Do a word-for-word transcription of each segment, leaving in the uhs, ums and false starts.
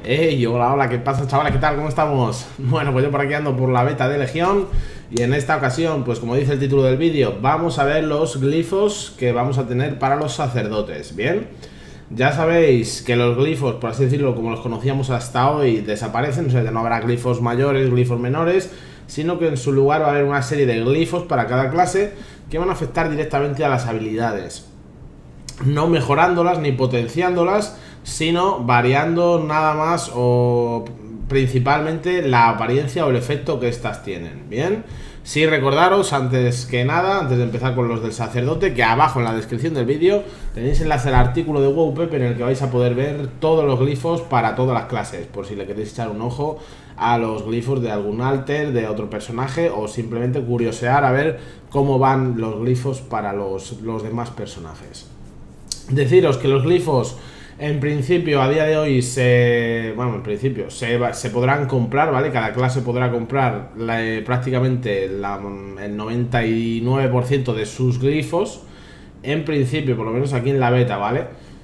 Hey, hola, hola, ¿qué pasa, chavales? ¿Qué tal? ¿Cómo estamos? Bueno, pues yo por aquí ando por la beta de Legión. Y en esta ocasión, pues como dice el título del vídeo, vamos a ver los glifos que vamos a tener para los sacerdotes. Bien, ya sabéis que los glifos, por así decirlo, como los conocíamos hasta hoy, desaparecen. O sea, ya no habrá glifos mayores, glifos menores, sino que en su lugar va a haber una serie de glifos para cada clase que van a afectar directamente a las habilidades, no mejorándolas ni potenciándolas, sino variando nada más o principalmente la apariencia o el efecto que estas tienen. Bien, sí, recordaros antes que nada, antes de empezar con los del sacerdote, que abajo en la descripción del vídeo tenéis enlace al artículo de WoWPep en el que vais a poder ver todos los glifos para todas las clases, por si le queréis echar un ojo a los glifos de algún alter, de otro personaje, o simplemente curiosear a ver cómo van los glifos para los, los demás personajes. Deciros que los glifos en principio a día de hoy se, bueno, en principio se, se podrán comprar, ¿vale? Cada clase podrá comprar la, eh, prácticamente la, el noventa y nueve por ciento de sus glifos, en principio, por lo menos aquí en la beta, ¿vale?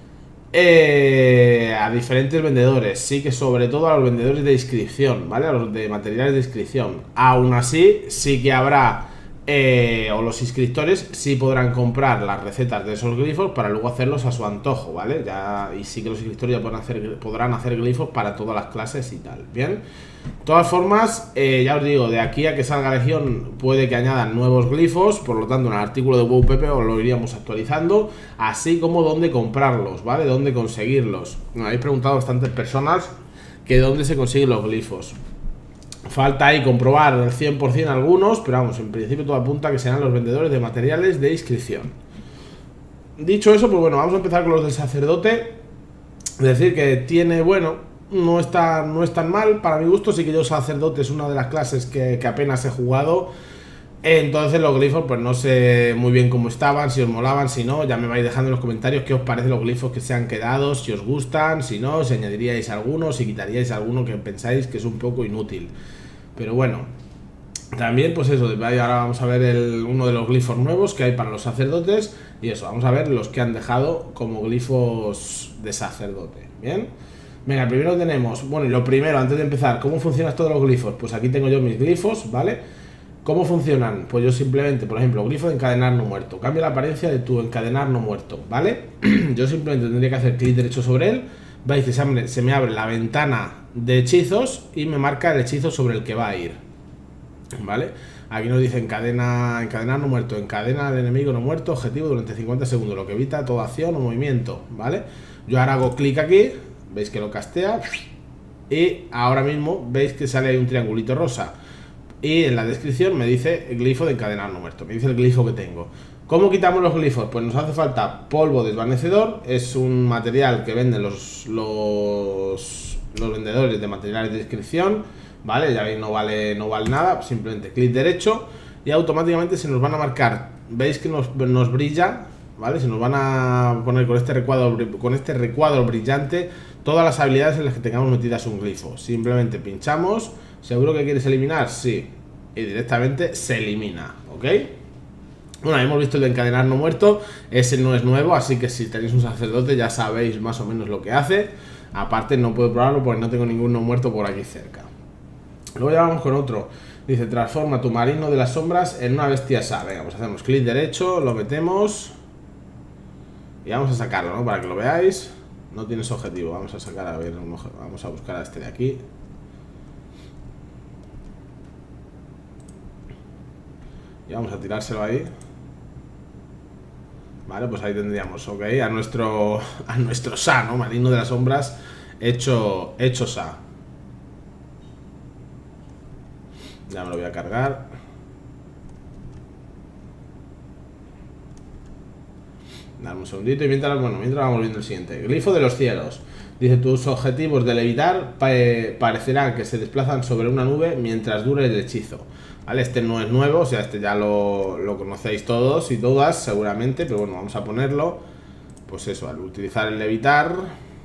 Eh, a diferentes vendedores, sí que sobre todo a los vendedores de inscripción, ¿vale? A los de materiales de inscripción. Aún así, sí que habrá... Eh, o los inscriptores sí podrán comprar las recetas de esos glifos para luego hacerlos a su antojo, ¿vale? Ya, y sí que los inscriptores ya podrán hacer, podrán hacer glifos para todas las clases y tal, ¿bien? De todas formas, eh, ya os digo, de aquí a que salga Legión puede que añadan nuevos glifos, por lo tanto en el artículo de WoWPep os lo iríamos actualizando, así como dónde comprarlos, ¿vale? Dónde conseguirlos. Me habéis preguntado bastantes personas que dónde se consiguen los glifos. Falta ahí comprobar el cien por cien algunos, pero vamos, en principio todo apunta a que serán los vendedores de materiales de inscripción. Dicho eso, pues bueno, vamos a empezar con los del sacerdote. Es decir, que tiene, bueno, no está, no es tan mal, para mi gusto. Sí que yo sacerdote es una de las clases que, que apenas he jugado. Entonces los glifos, pues no sé muy bien cómo estaban, si os molaban, si no, ya me vais dejando en los comentarios qué os parecen los glifos que se han quedado, si os gustan, si no, si añadiríais alguno, si quitaríais alguno que pensáis que es un poco inútil. Pero bueno, también pues eso, ahora vamos a ver el, uno de los glifos nuevos que hay para los sacerdotes. Y eso, vamos a ver los que han dejado como glifos de sacerdote. Bien, venga, primero tenemos, bueno, y lo primero, antes de empezar, ¿cómo funcionan todos los glifos? Pues aquí tengo yo mis glifos, ¿vale? ¿Cómo funcionan? Pues yo simplemente, por ejemplo, glifo de encadenar no muerto. Cambia la apariencia de tu encadenar no muerto, ¿vale? Yo simplemente tendría que hacer clic derecho sobre él. Veis que se, abre, se me abre la ventana de hechizos y me marca el hechizo sobre el que va a ir, ¿vale? Aquí nos dice encadena, encadenar no muerto, encadena al enemigo no muerto, objetivo durante cincuenta segundos, lo que evita toda acción o movimiento, ¿vale? Yo ahora hago clic aquí, veis que lo castea y ahora mismo veis que sale ahí un triangulito rosa. Y en la descripción me dice el glifo de encadenar no muerto, me dice el glifo que tengo. ¿Cómo quitamos los glifos? Pues nos hace falta polvo desvanecedor, es un material que venden los, los, los vendedores de materiales de inscripción, ¿vale? Ya veis, no vale, no vale nada, simplemente clic derecho y automáticamente se nos van a marcar, veis que nos, nos brilla, ¿vale? Se nos van a poner con este recuadro, con este recuadro brillante todas las habilidades en las que tengamos metidas un glifo. Simplemente pinchamos. ¿Seguro que quieres eliminar? Sí. Y directamente se elimina, ¿ok? Bueno, hemos visto el de encadenar no muerto. Ese no es nuevo, así que si tenéis un sacerdote ya sabéis más o menos lo que hace. Aparte no puedo probarlo porque no tengo ningún no muerto por aquí cerca. Luego ya vamos con otro. Dice, transforma tu marino de las sombras en una bestia sa. Venga, pues hacemos clic derecho, lo metemos y vamos a sacarlo, ¿no? Para que lo veáis. No tienes objetivo, vamos a sacar, a ver, vamos a buscar a este de aquí. Y vamos a tirárselo ahí. Vale, pues ahí tendríamos, ok, a nuestro a nuestro sa, ¿no? Marino de las sombras hecho, hecho sa. Ya me lo voy a cargar. Dame un segundito y mientras, bueno, mientras vamos viendo el siguiente. Glifo de los cielos. Dice, tus objetivos de levitar pa parecerán que se desplazan sobre una nube mientras dure el hechizo. ¿Vale? Este no es nuevo, o sea, este ya lo, lo conocéis todos y todas seguramente, pero bueno, vamos a ponerlo. Pues eso, al utilizar el levitar,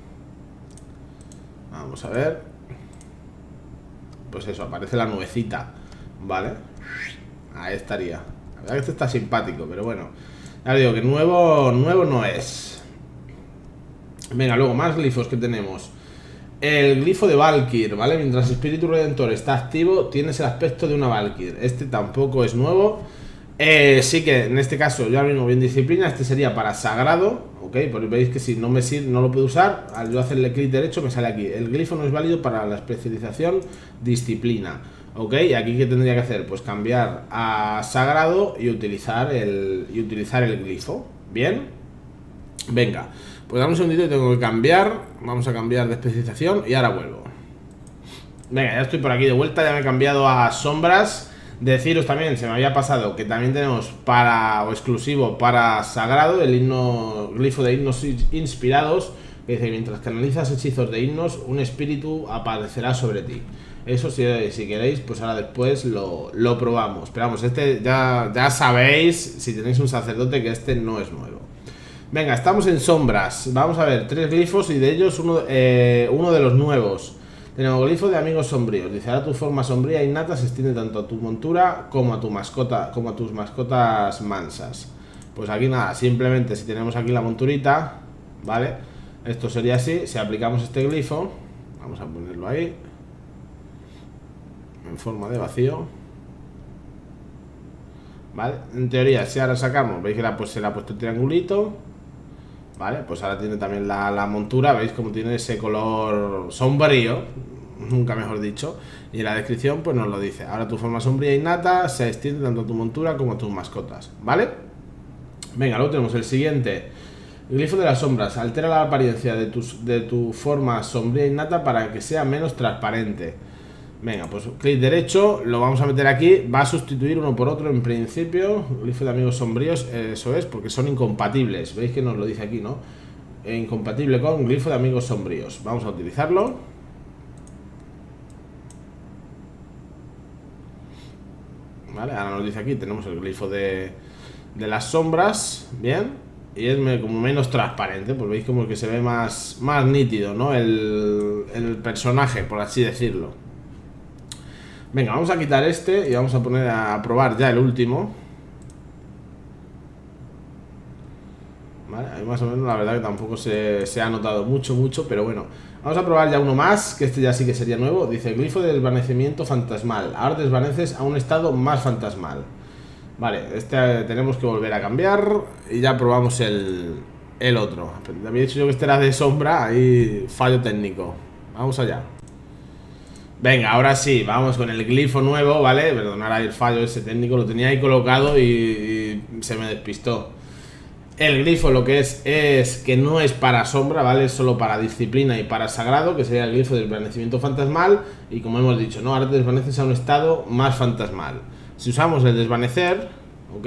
vamos a ver. Pues eso, aparece la nubecita, ¿vale? Ahí estaría. La verdad que este está simpático, pero bueno, ya os digo que nuevo, nuevo no es. Venga, luego más glifos que tenemos. el glifo de Valkyr, ¿vale? Mientras Espíritu Redentor está activo, tienes el aspecto de una Valkyr. Este tampoco es nuevo. Eh, sí que en este caso yo ahora mismo bien disciplina. Este sería para sagrado, ok, porque veis que si no me sirve, no lo puedo usar. Al yo hacerle clic derecho me sale aquí: el glifo no es válido para la especialización disciplina, ok. Y aquí ¿qué tendría que hacer? Pues cambiar a sagrado y utilizar el, y utilizar el glifo. Bien, venga, pues dame un segundito y tengo que cambiar. Vamos a cambiar de especialización y ahora vuelvo. Venga, ya estoy por aquí de vuelta, ya me he cambiado a sombras. Deciros también, se me había pasado, que también tenemos para, o exclusivo para sagrado, el himno, glifo de himnos inspirados, que dice: mientras canalizas hechizos de himnos, un espíritu aparecerá sobre ti. Eso si, si queréis, pues ahora después lo, lo probamos. Pero vamos, este ya, ya sabéis, si tenéis un sacerdote, que este no es nuevo. Venga, estamos en sombras. Vamos a ver, tres glifos y de ellos uno, eh, uno de los nuevos. Tenemos glifo de amigos sombríos. Dice: ahora tu forma sombría innata se extiende tanto a tu montura como a tu mascota, como a tus mascotas mansas. Pues aquí nada, simplemente si tenemos aquí la monturita, ¿vale? Esto sería así, si aplicamos este glifo, vamos a ponerlo ahí, en forma de vacío, ¿vale? En teoría, si ahora sacamos, veis que la, pues, se le ha puesto el triangulito, ¿vale? Pues ahora tiene también la, la montura, veis como tiene ese color sombrío, nunca mejor dicho. Y en la descripción pues nos lo dice: ahora tu forma sombría innata se extiende tanto a tu montura como a tus mascotas, ¿vale? Venga, luego tenemos el siguiente. El glifo de las sombras. Altera la apariencia de, tus, de tu forma sombría innata para que sea menos transparente. Venga, pues clic derecho, lo vamos a meter aquí. Va a sustituir uno por otro en principio. Glifo de amigos sombríos, eso es, porque son incompatibles. Veis que nos lo dice aquí, ¿no? E incompatible con glifo de amigos sombríos. Vamos a utilizarlo. Vale, ahora nos dice aquí, tenemos el glifo de, de las sombras. Bien. Y es como menos transparente, pues veis como que se ve más, más nítido, ¿no? El, el personaje, por así decirlo. Venga, vamos a quitar este y vamos a poner a probar ya el último. Vale, ahí más o menos la verdad que tampoco se, se ha notado mucho, mucho, pero bueno. Vamos a probar ya uno más, que este ya sí que sería nuevo. Dice: glifo de desvanecimiento fantasmal. Ahora desvaneces a un estado más fantasmal. Vale, este tenemos que volver a cambiar y ya probamos el, el otro. Había dicho yo que este era de sombra, ahí fallo técnico. Vamos allá. Venga, ahora sí, vamos con el glifo nuevo, ¿vale? Perdonad ahí el fallo ese técnico, lo tenía ahí colocado y, y se me despistó. El glifo lo que es, es que no es para sombra, ¿vale? Es solo para disciplina y para sagrado, que sería el glifo del desvanecimiento fantasmal. Y como hemos dicho, ¿no? Ahora te desvaneces a un estado más fantasmal. Si usamos el desvanecer, ¿ok?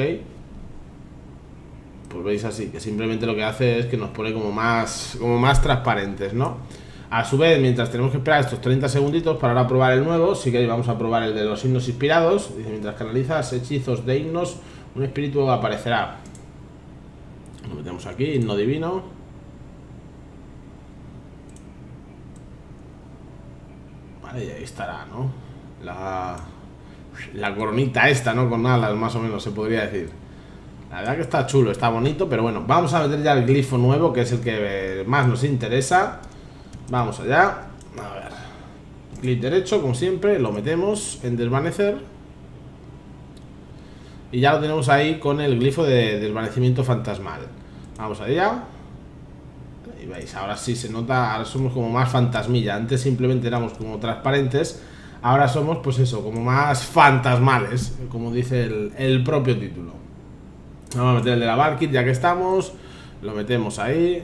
Pues veis así, que simplemente lo que hace es que nos pone como más, como más transparentes, ¿no? A su vez, mientras tenemos que esperar estos treinta segunditos para ahora probar el nuevo, sí que vamos a probar el de los himnos inspirados. Dice: mientras canalizas hechizos de himnos, un espíritu aparecerá. Lo metemos aquí, himno divino. Vale, y ahí estará, ¿no? La... La coronita esta, ¿no? Con alas, más o menos, se podría decir. La verdad que está chulo, está bonito. Pero bueno, vamos a meter ya el glifo nuevo, que es el que más nos interesa. Vamos allá. A ver. Clic derecho, como siempre, lo metemos en desvanecer. Y ya lo tenemos ahí con el glifo de desvanecimiento fantasmal. Vamos allá. Y veis, ahora sí se nota, ahora somos como más fantasmilla. Antes simplemente éramos como transparentes. Ahora somos, pues eso, como más fantasmales, como dice el, el propio título. Vamos a meter el de la Valkyr ya que estamos. Lo metemos ahí.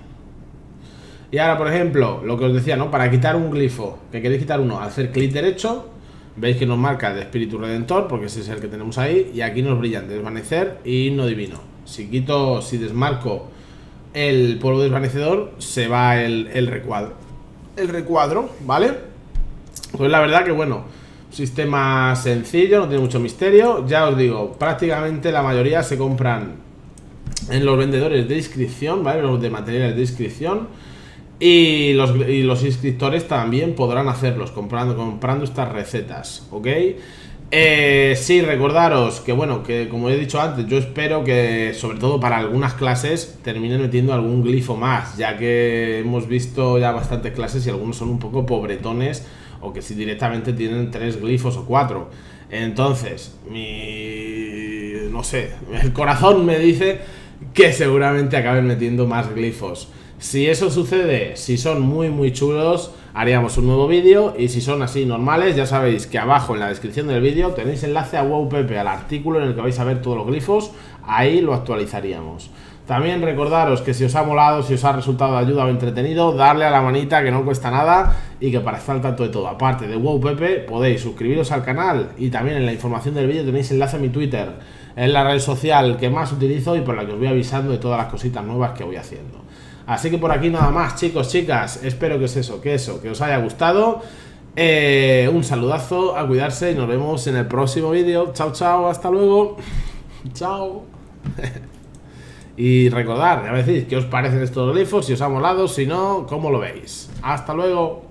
Y ahora, por ejemplo, lo que os decía, ¿no? Para quitar un glifo, que queréis quitar uno, hacer clic derecho. Veis que nos marca el de Espíritu Redentor, porque ese es el que tenemos ahí. Y aquí nos brillan desvanecer y himno divino. Si quito, si desmarco el polvo desvanecedor, se va el, el recuadro. El recuadro, ¿vale? Pues la verdad que bueno, sistema sencillo, no tiene mucho misterio. Ya os digo, prácticamente la mayoría se compran en los vendedores de inscripción, ¿vale? Los de materiales de inscripción. Y los, y los inscriptores también podrán hacerlos comprando, comprando estas recetas, ¿ok? Eh, sí, recordaros que bueno, que como he dicho antes, yo espero que sobre todo para algunas clases terminen metiendo algún glifo más, ya que hemos visto ya bastantes clases y algunos son un poco pobretones, o que si directamente tienen tres glifos o cuatro. Entonces, mi... no sé, el corazón me dice que seguramente acaben metiendo más glifos. Si eso sucede, si son muy muy chulos, haríamos un nuevo vídeo, y si son así normales, ya sabéis que abajo en la descripción del vídeo tenéis enlace a WowPepe, al artículo en el que vais a ver todos los glifos, ahí lo actualizaríamos. También recordaros que si os ha molado, si os ha resultado de ayuda o entretenido, darle a la manita, que no cuesta nada y que para estar al tanto de todo. Aparte de WowPepe, podéis suscribiros al canal, y también en la información del vídeo tenéis enlace a mi Twitter, es la red social que más utilizo y por la que os voy avisando de todas las cositas nuevas que voy haciendo. Así que por aquí nada más, chicos, chicas, espero que es eso, que eso, que os haya gustado. Eh, un saludazo, a cuidarse y nos vemos en el próximo vídeo. Chao, chao, hasta luego. Chao. Y recordad, ya me decís qué os parecen estos glifos, si os ha molado, si no, cómo lo veis. Hasta luego.